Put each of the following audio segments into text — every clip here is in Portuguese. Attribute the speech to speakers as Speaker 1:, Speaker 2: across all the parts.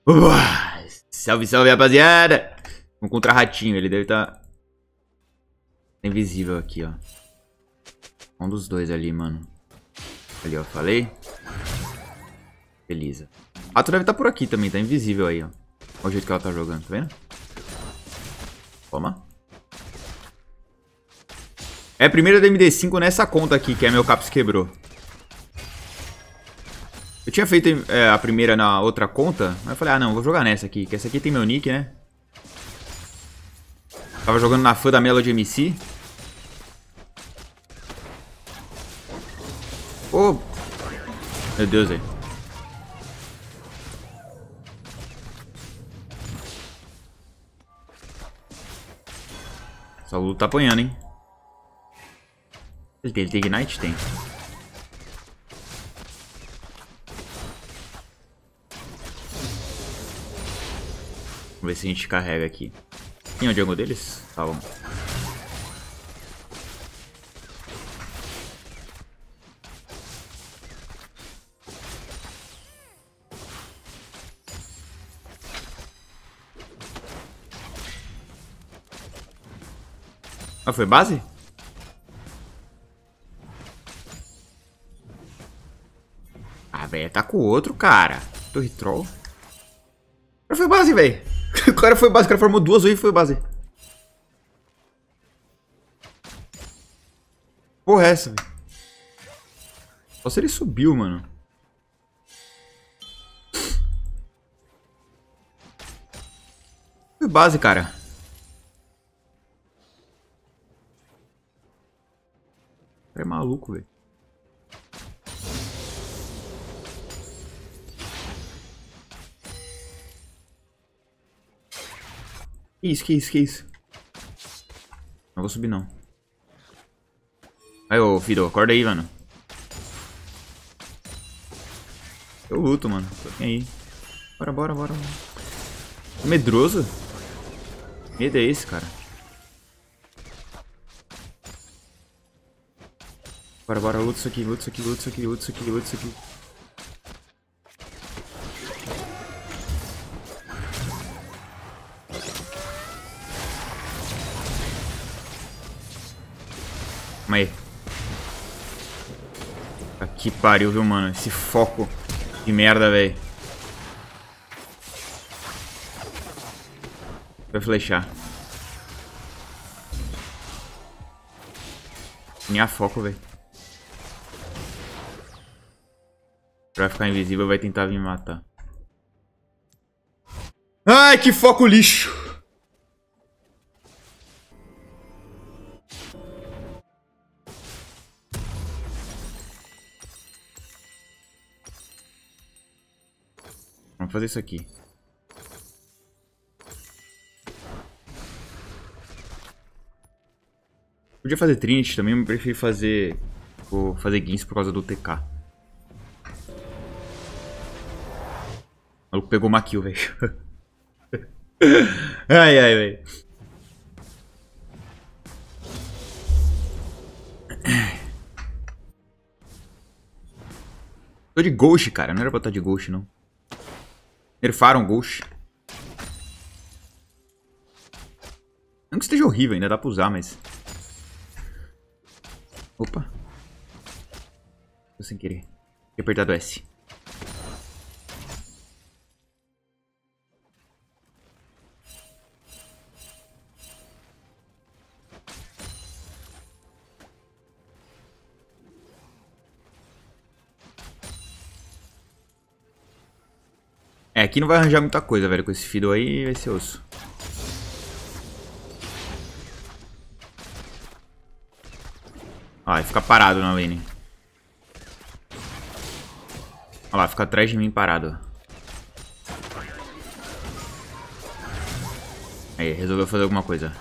Speaker 1: Salve, salve, rapaziada! Vamos contra ratinho, ele deve estar invisível aqui, ó. Um dos dois ali, mano. Ali, ó, falei. Beleza. Ah, tu deve estar por aqui também, tá invisível aí, ó. Olha o jeito que ela tá jogando, tá vendo? Toma. É a primeira da MD5 nessa conta aqui, que é meu Caps quebrou. Eu tinha feito a primeira na outra conta, mas eu falei, ah não, vou jogar nessa aqui, que essa aqui tem meu nick, né? Tava jogando na fã da Melody MC. Oh! Meu Deus, velho. Essa luta tá apanhando, hein? Ele tem Ignite? Tem. Vamos ver se a gente carrega aqui. Tem o jungle deles? Tá bom. Ah, foi base? Ah, velho, tá com o outro, cara. Torre Troll. O cara foi base, velho. O cara foi base, o cara formou duas vezes e foi base. Porra, é essa, velho? Só se ele subiu, mano. Foi base, cara. É maluco, velho. Que isso, que isso, que isso? Não vou subir, não. Aí, ô, Fido, acorda aí, mano. Eu luto, mano. Tô aí. Bora, bora, bora. Tô medroso? Que medo é esse, cara? Bora, bora, luta isso aqui, luta isso aqui, luta isso aqui, luta isso aqui, luta isso aqui. Calma aí. Que pariu, viu, mano? Esse foco de merda, velho. Vai flechar. Minha foco, velho. Vai ficar invisível, vai tentar vir me matar. Ai, que foco lixo! Vamos fazer isso aqui. Podia fazer Trinity também, mas prefiro fazer... Vou fazer Gins por causa do TK. O maluco pegou uma kill, velho. Ai, ai, velho. Tô de Ghost, cara. Não era pra estar de Ghost, não. Nerfaram Ghost. Não que esteja horrível, ainda dá pra usar, mas... Opa. Tô sem querer. Tinha apertado S. É, aqui não vai arranjar muita coisa, velho. Com esse Fiddle aí vai ser osso. Ah, vai ficar parado na lane. Olha lá, fica atrás de mim parado. Aí, resolveu fazer alguma coisa.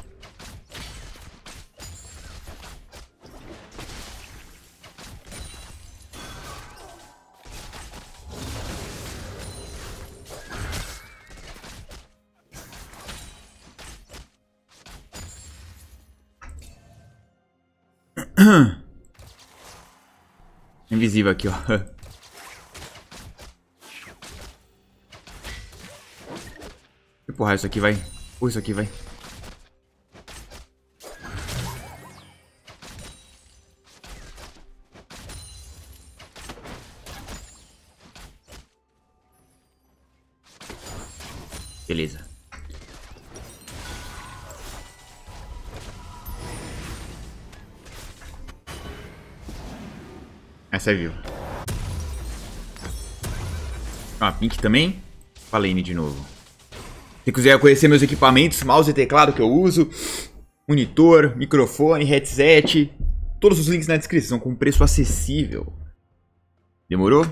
Speaker 1: Invisível aqui, ó. empurrar isso aqui, vai. Empurra isso aqui, vai. Beleza. Essa é viva. Ah, Pink também. Falei de novo. Se quiser conhecer meus equipamentos, mouse e teclado que eu uso, monitor, microfone, headset, todos os links na descrição com preço acessível. Demorou?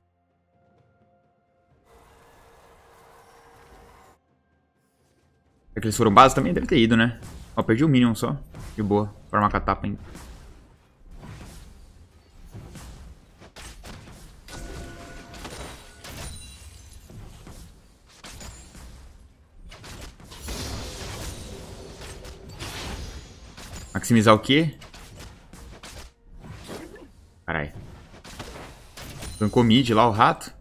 Speaker 1: É que eles foram base também? Deve ter ido, né? Ó, perdi o Minion só. De boa. Farmar com a tapa ainda. Maximizar o quê? Caralho. Bancou mid lá, o rato.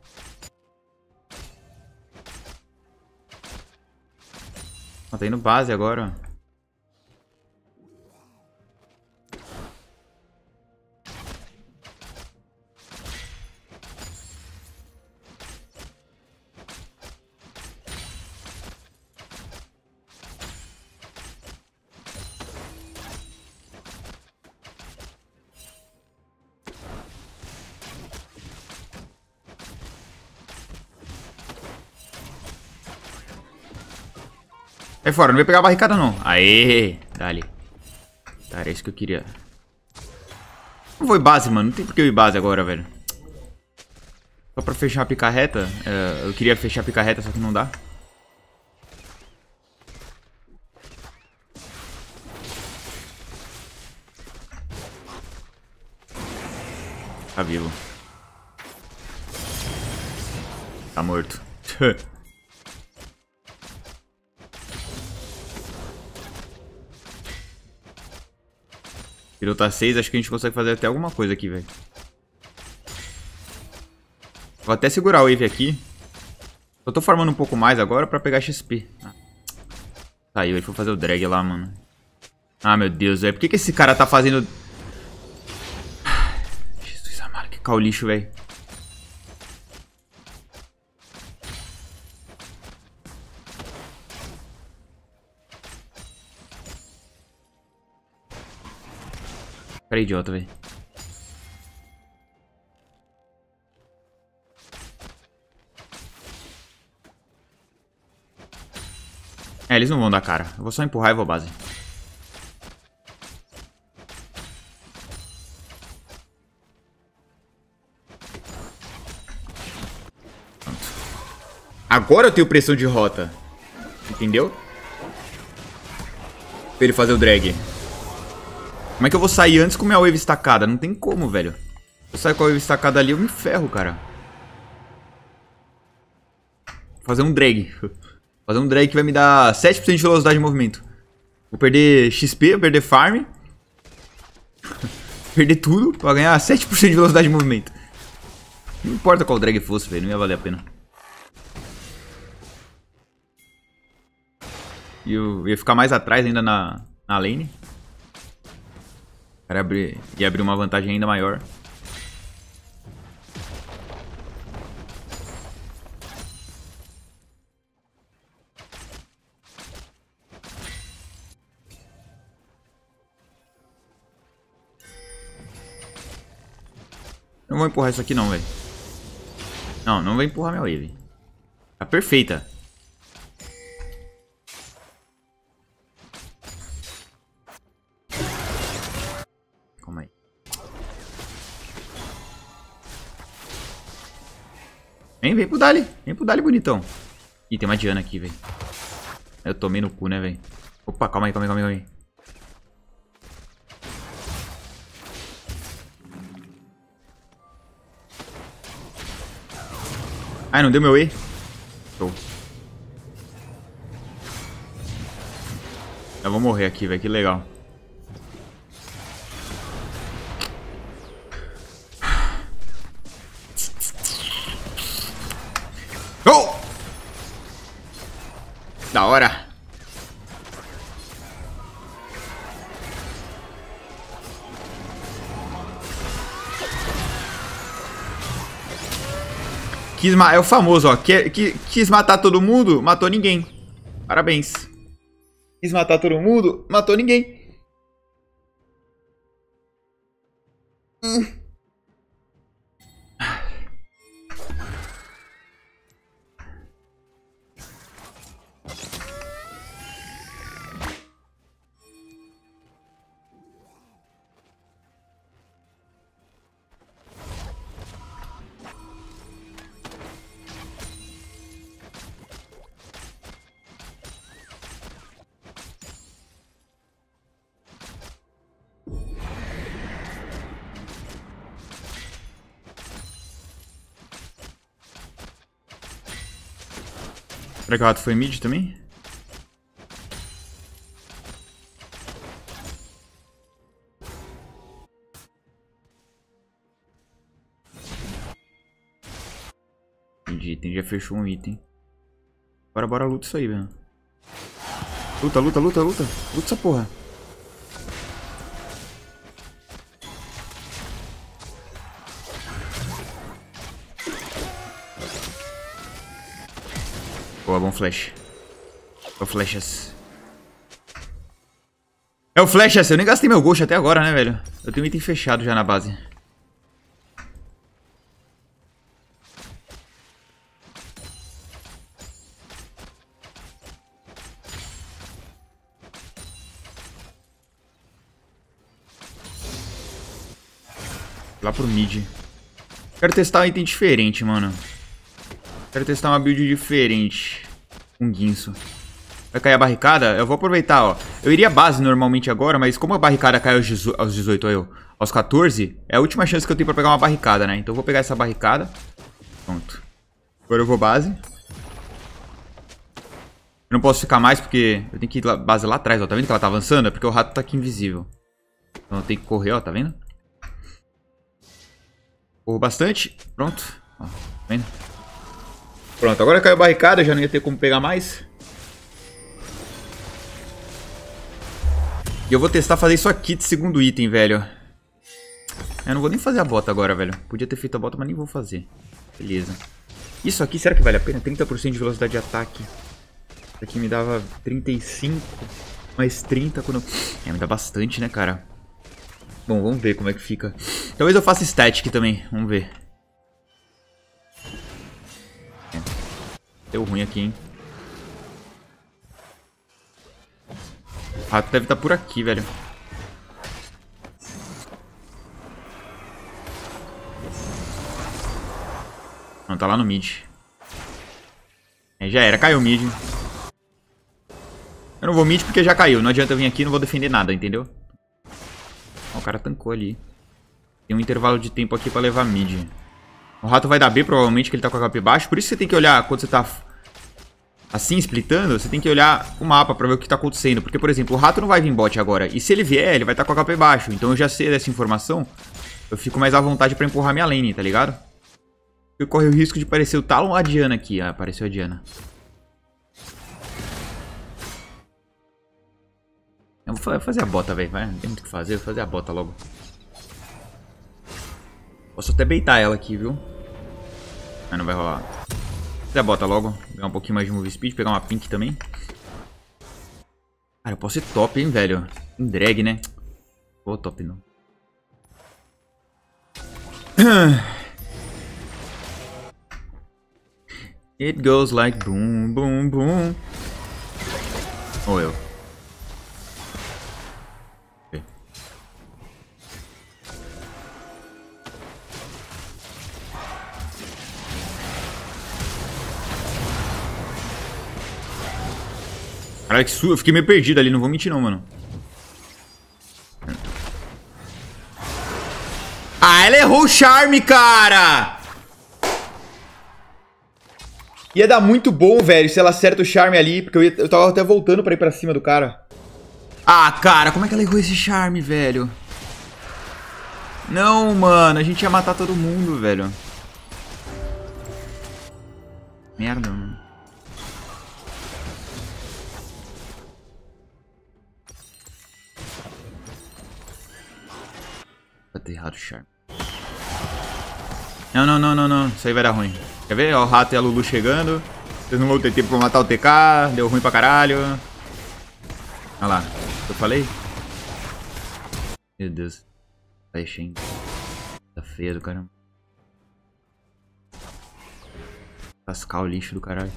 Speaker 1: Ó, tá indo base agora, ó. Sai fora, não vai pegar a barricada não. Aê, dali. Tá, era isso que eu queria. Não vou ir base, mano. Não tem por que eu ir base agora, velho. Só pra fechar a picarreta. Eu queria fechar a picarreta, só que não dá. Tá vivo. Tá morto. Virou tá 6, acho que a gente consegue fazer até alguma coisa aqui, velho. Vou até segurar o wave aqui. Eu tô farmando um pouco mais agora pra pegar XP. Saiu, ele foi fazer o drag lá, mano. Ah, meu Deus, velho. Por que esse cara tá fazendo... Jesus amado, que caulixo, velho. Cara idiota, velho. É, eles não vão dar cara. Eu vou só empurrar e vou base. Pronto. Agora eu tenho pressão de rota. Entendeu? Pra ele fazer o drag. Como é que eu vou sair antes com minha wave estacada? Não tem como, velho. Se eu sair com a wave estacada ali, eu me ferro, cara. Vou fazer um drag. Fazer um drag que vai me dar 7% de velocidade de movimento. Vou perder XP, vou perder farm. Perder tudo pra ganhar 7% de velocidade de movimento. Não importa qual drag fosse, velho. Não ia valer a pena. E eu ia ficar mais atrás ainda na lane. O cara ia abrir uma vantagem ainda maior. Não vou empurrar isso aqui não, velho. Não, não vou empurrar minha wave. Tá perfeita. Calma aí. Vem pro Dali. Vem pro Dali, bonitão. Ih, tem uma Diana aqui, velho. Eu tomei no cu, né, velho. Opa, calma aí, calma aí, calma aí. Ai, não deu meu E. Show. Eu vou morrer aqui, velho. Que legal. Oh! Da hora. É o famoso, ó. Quis matar todo mundo, matou ninguém. Parabéns. Quis matar todo mundo, matou ninguém. Será que o rato foi mid também? Item, já fechou um item. Bora, luta isso aí, velho. Luta. Luta essa porra. Boa, bom flash. É o flashas. É o flashas. Eu nem gastei meu ghost até agora, né, velho? Eu tenho um item fechado já na base. Lá pro mid. Quero testar um item diferente, mano. Quero testar uma build diferente. Com guinso. Vai cair a barricada? Eu vou aproveitar, ó. Eu iria base normalmente agora, mas como a barricada cai aos 18, aos 14, é a última chance que eu tenho pra pegar uma barricada, né? Então eu vou pegar essa barricada. Pronto. Agora eu vou base. Eu não posso ficar mais porque eu tenho que ir base lá atrás, ó. Tá vendo que ela tá avançando? É porque o rato tá aqui invisível. Então eu tenho que correr, ó. Tá vendo? Corro bastante. Pronto. Ó, tá vendo? Pronto, agora caiu a barricada, já não ia ter como pegar mais. E eu vou testar fazer isso aqui de segundo item, velho. Eu não vou nem fazer a bota agora, velho. Podia ter feito a bota, mas nem vou fazer. Beleza. Isso aqui, será que vale a pena? 30% de velocidade de ataque. Isso aqui me dava 35, mais 30 quando... me dá bastante, né, cara? Bom, vamos ver como é que fica. Talvez eu faça static também, vamos ver. Deu ruim aqui, hein? O rato deve estar por aqui, velho. Não, tá lá no mid. Já era, caiu o mid. Eu não vou mid porque já caiu. Não adianta eu vir aqui e não vou defender nada, entendeu? Ó, o cara tancou ali. Tem um intervalo de tempo aqui pra levar mid. O rato vai dar B, provavelmente, que ele tá com a HP baixo. Por isso que você tem que olhar, quando você tá assim, splitando, você tem que olhar o mapa pra ver o que tá acontecendo. Porque, por exemplo, o rato não vai vir bot agora. E se ele vier, ele vai estar com a HP baixo. Então eu já sei dessa informação. Eu fico mais à vontade pra empurrar minha lane, tá ligado? Porque corre o risco de parecer o Talon ou a Diana aqui. Ah, apareceu a Diana. Eu vou fazer a bota, velho. Não tem muito o que fazer, vou fazer a bota logo. Posso até baitar ela aqui, viu? Mas não vai rolar. Fazer a bota logo. Pegar um pouquinho mais de move speed. Pegar uma pink também. Cara, eu posso ser top, hein, velho. Em drag, né? Pô, top não. It goes like boom, boom, boom. Ou eu. Caralho, que eu fiquei meio perdido ali, não vou mentir não, mano. Ah, ela errou o charme, cara! Ia dar muito bom, velho, se ela acerta o charme ali, porque eu tava até voltando pra ir pra cima do cara. Ah, cara, como é que ela errou esse charme, velho? Não, mano, a gente ia matar todo mundo, velho. Merda, mano. muito errado o charme. Não, não, não, não, não. Isso aí vai dar ruim. Quer ver? Ó, o rato e a Lulu chegando. Vocês não vão ter tempo pra matar o TK. Deu ruim pra caralho. Olha lá. Eu falei? Meu Deus. Tá enchendo. Tá feio do caramba. Cascar o lixo do caralho.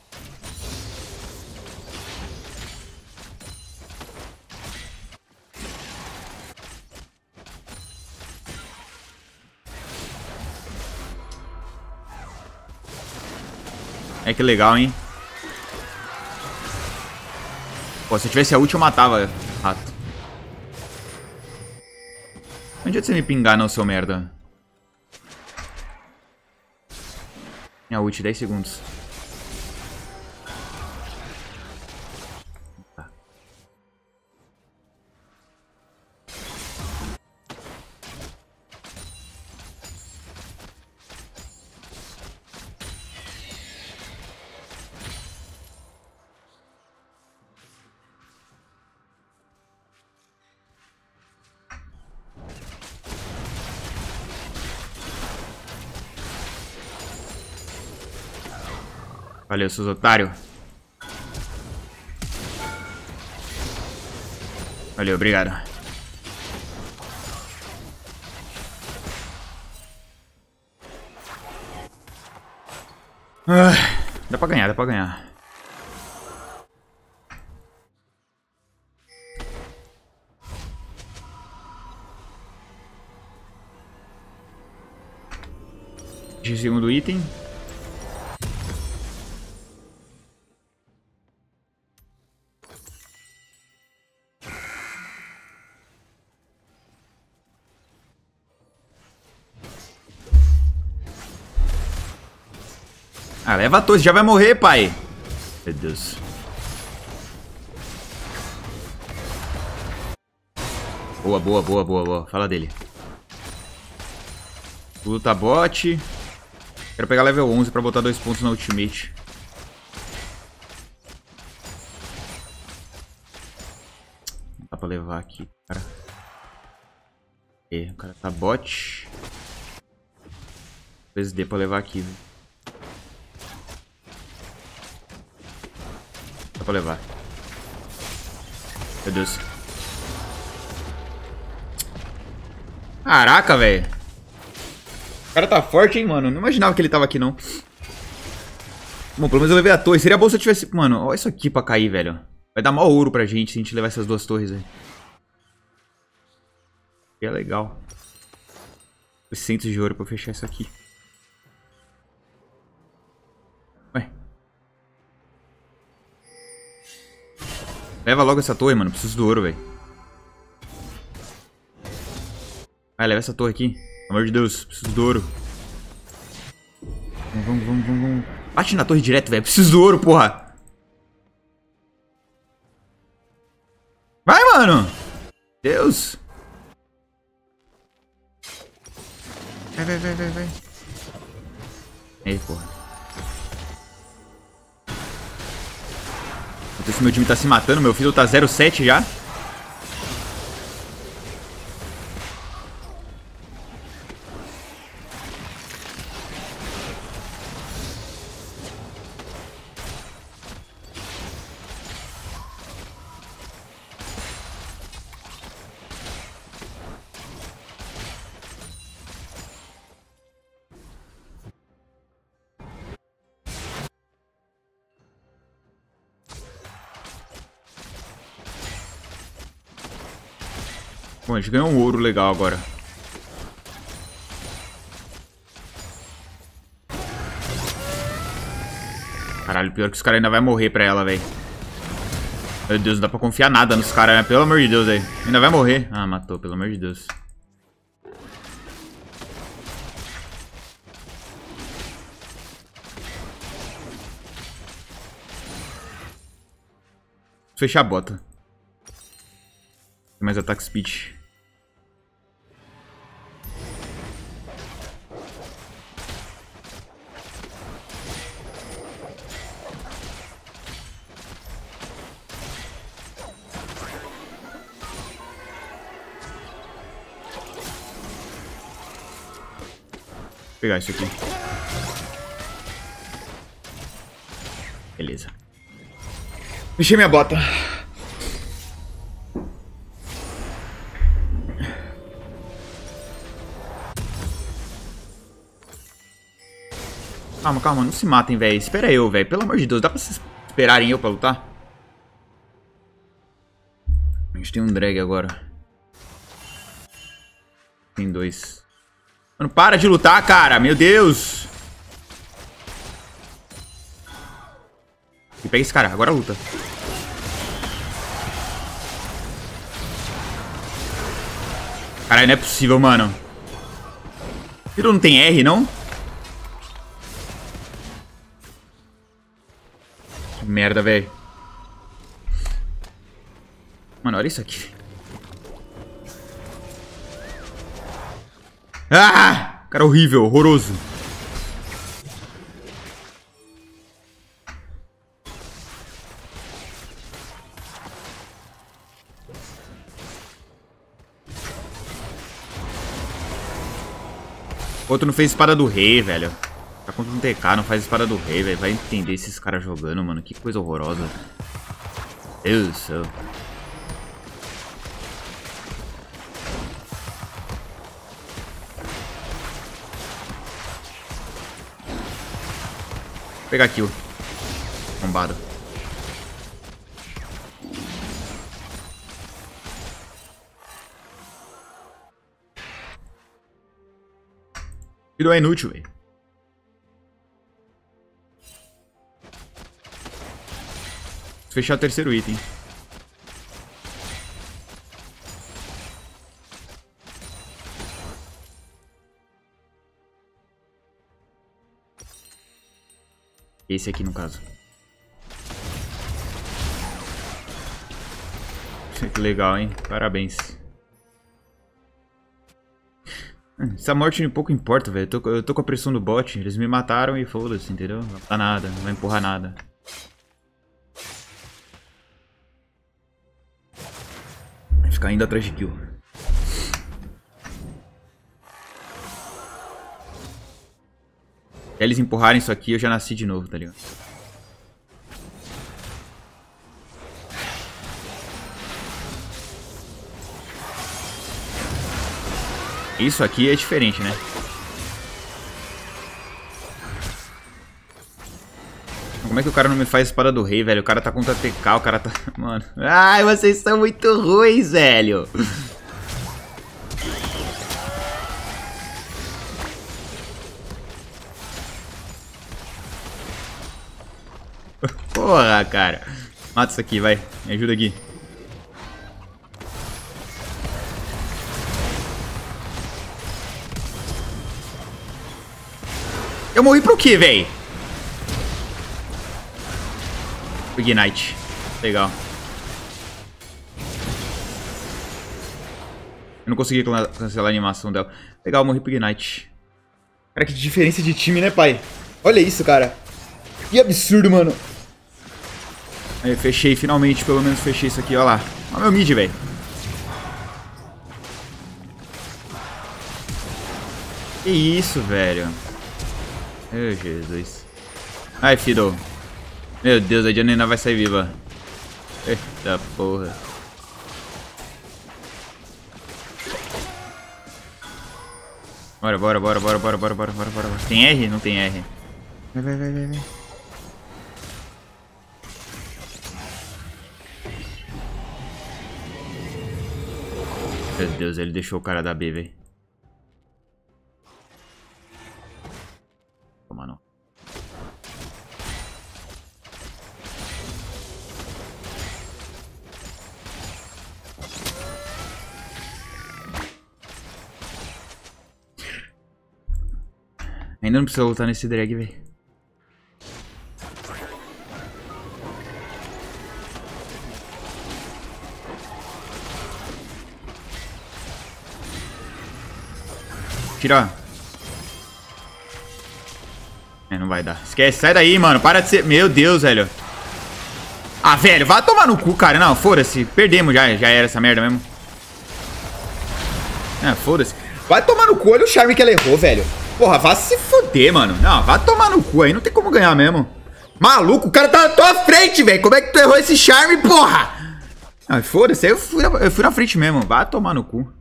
Speaker 1: É que legal, hein? Pô, se eu tivesse a ult eu matava rato. Não adianta você me pingar não, seu merda. Minha ult, 10 segundos. Tá. Valeu, seus otários. Valeu, obrigado. Dá pra ganhar, dá pra ganhar. De segundo item. Ah, leva a torre, já vai morrer, pai. Meu Deus. Boa, boa, boa, boa, boa. Fala dele. Luta bot. Quero pegar level 11 pra botar 2 pontos na ultimate. Não dá pra levar aqui, cara. O cara tá bot. Talvez dê pra levar aqui, viu? Dá pra levar. Meu Deus. Caraca, velho. O cara tá forte, hein, mano. Não imaginava que ele tava aqui, não. Bom, pelo menos eu levei a torre. Seria bom se eu tivesse... Mano, olha isso aqui pra cair, velho. Vai dar mó ouro pra gente se a gente levar essas duas torres aí. É legal. 600 de ouro pra fechar isso aqui. Ué. Leva logo essa torre, mano. Preciso do ouro, velho. Vai, leva essa torre aqui. Pelo amor de Deus. Preciso do ouro. Vamos, vamos, vamos, vamos. Bate na torre direto, velho. Preciso do ouro, porra. Vai, mano. Deus. Vai, vai, vai, vai, vai. Aí, porra. Esse meu time tá se matando. Meu filho tá 0-7 já. Bom, a gente ganhou um ouro legal agora. Caralho, pior que os caras ainda vão morrer pra ela, velho. Meu Deus, não dá pra confiar nada nos caras, né? Pelo amor de Deus, velho. Ainda vai morrer. Ah, matou, pelo amor de Deus. Vou fechar a bota. Tem mais ataque speed. pegar isso aqui. Beleza. Enchi minha bota. Calma, calma, não se matem, velho. Espera eu, velho. Pelo amor de Deus, dá pra vocês esperarem eu pra lutar? A gente tem um drag agora. Tem 2. Mano, para de lutar, cara. Meu Deus. E pega esse cara, agora luta. Caralho, não é possível, mano. Ele não tem R, não? Que merda, velho. Mano, olha isso aqui. Ah! Cara horrível, horroroso. Outro não fez espada do rei, velho. Tá contra um TK, não faz espada do rei, velho. Vai entender esses caras jogando, mano. Que coisa horrorosa. Deus do céu. Vou pegar aqui o bombado. Virou inútil, velho. Vou fechar o terceiro item. Esse aqui, no caso. Que legal, hein? Parabéns. Essa morte pouco importa, velho. Eu tô com a pressão do bot. Eles me mataram e foda-se, entendeu? Não dá nada, não vai empurrar nada. Vai ficar indo atrás de kill. Se eles empurrarem isso aqui, eu já nasci de novo, tá ligado? Isso aqui é diferente, né? Como é que o cara não me faz espada do rei, velho? O cara tá contra TK, o cara tá... Mano... Ai, vocês são muito ruins, velho! Porra, cara. Mata isso aqui, vai. Me ajuda aqui. Eu morri pro quê, véi? Ignite. Legal. Eu não consegui cancelar a animação dela. Legal, eu morri pro Ignite. Cara, que diferença de time, né, pai? Olha isso, cara. Que absurdo, mano. Aí, fechei, finalmente. Pelo menos fechei isso aqui, ó lá. Olha meu mid, velho. Que isso, velho. Meu Jesus. Ai, Fiddle. Meu Deus, a Diana ainda vai sair viva. Eita porra. Bora. Tem R? Não tem R. Vai. Meu Deus, ele deixou o cara da B, velho. Toma não. Ainda não precisa lutar nesse drag, velho. Tira. Não vai dar. Esquece, sai daí, mano. Para de ser... Meu Deus, velho. Ah, velho, vai tomar no cu, cara. Não, foda-se. Perdemos já era essa merda mesmo. Foda-se. Vai tomar no cu, olha o charme que ela errou, velho. Porra, vá se foder, mano. Não, vá tomar no cu aí. Não tem como ganhar mesmo. Maluco, o cara tá na tua frente, velho. Como é que tu errou esse charme, porra? Ah, foda-se. Aí eu fui na frente mesmo. Vá tomar no cu.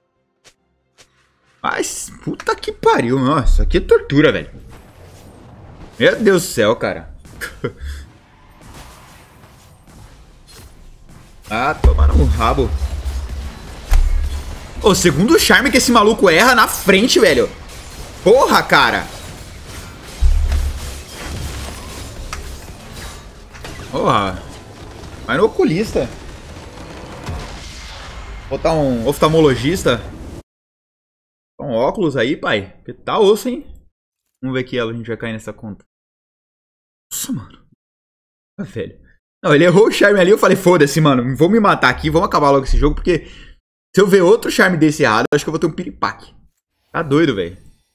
Speaker 1: Mas, puta que pariu. Nossa, isso aqui é tortura, velho. Meu Deus do céu, cara. Ah, toma no rabo. O segundo charme que esse maluco erra na frente, velho. Porra, cara. Porra. Vai no oculista. Botar um oftalmologista. Um óculos aí, pai. Porque tá osso, hein? Vamos ver que ela a gente vai cair nessa conta. Nossa, mano. Ah, velho. Não, ele errou o charme ali. Eu falei, foda-se, mano. Vou me matar aqui. Vamos acabar logo esse jogo. Porque se eu ver outro charme desse errado, eu acho que eu vou ter um piripaque. Tá doido, velho.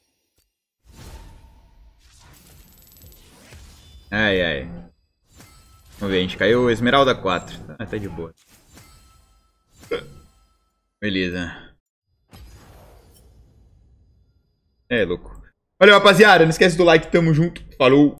Speaker 1: Ai, ai. Vamos ver, a gente caiu Esmeralda 4. Tá de boa. Beleza. É, louco. Valeu, rapaziada. Não esquece do like. Tamo junto. Falou.